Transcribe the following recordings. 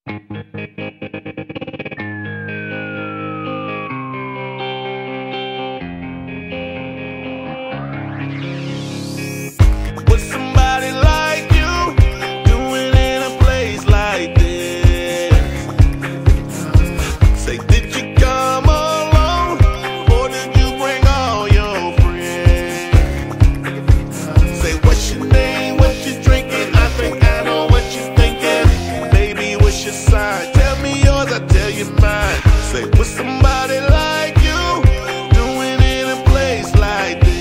With somebody like you doing in a place like this? Say, did you come alone or did you bring all your friends? Say, what's your name, what you drinking? I think I know what you're thinking. Baby, what's your sign? Tell me yours, I tell you mine. Say, with somebody like you doing in a place like this?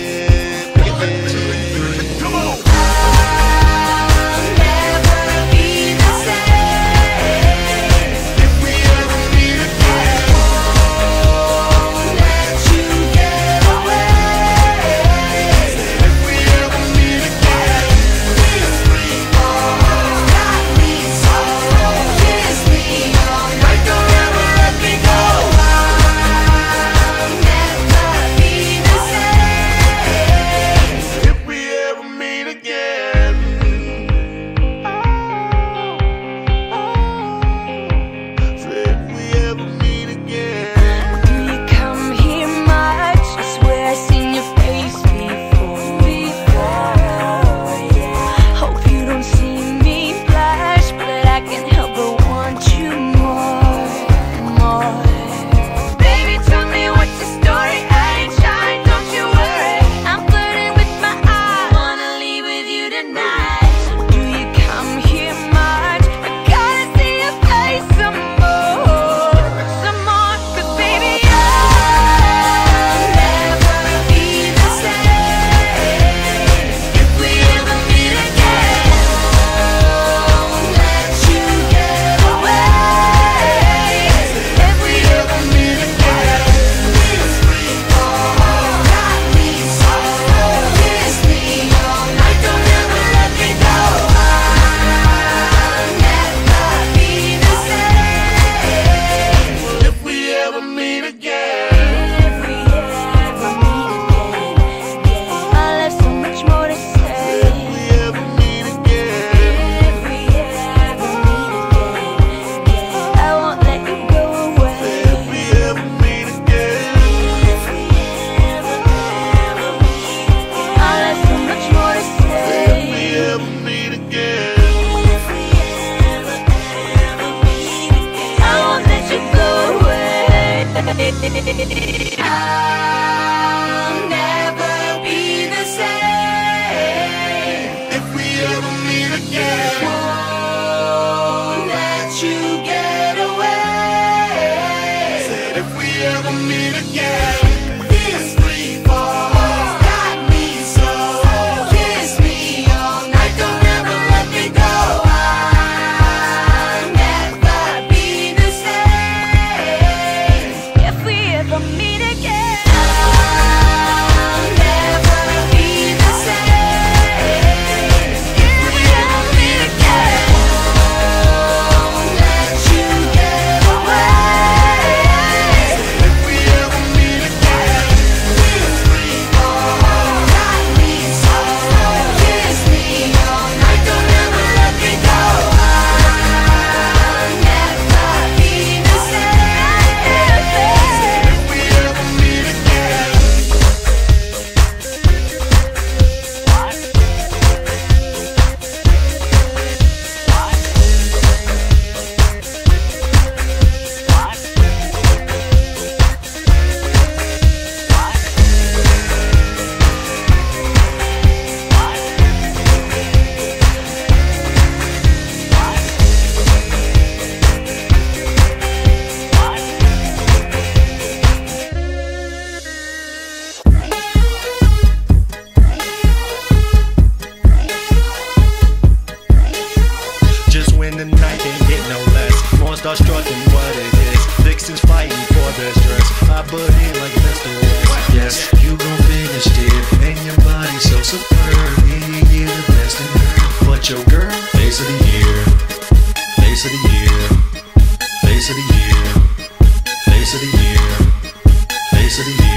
I'll never be the same if we ever meet again. Won't let you get away. Said if we ever meet again. This free fall got me so. Kiss me all night, don't ever let me go. I'll never be the same if we ever meet again. Start strutting what it is. Vixens fighting for their stress. I butt in like Mr. West. Yes, you gon' finish it. And your body so superb. Yeah, you're the best in her. But your girl, face of the year. Face of the year. Face of the year. Face of the year. Face of the year.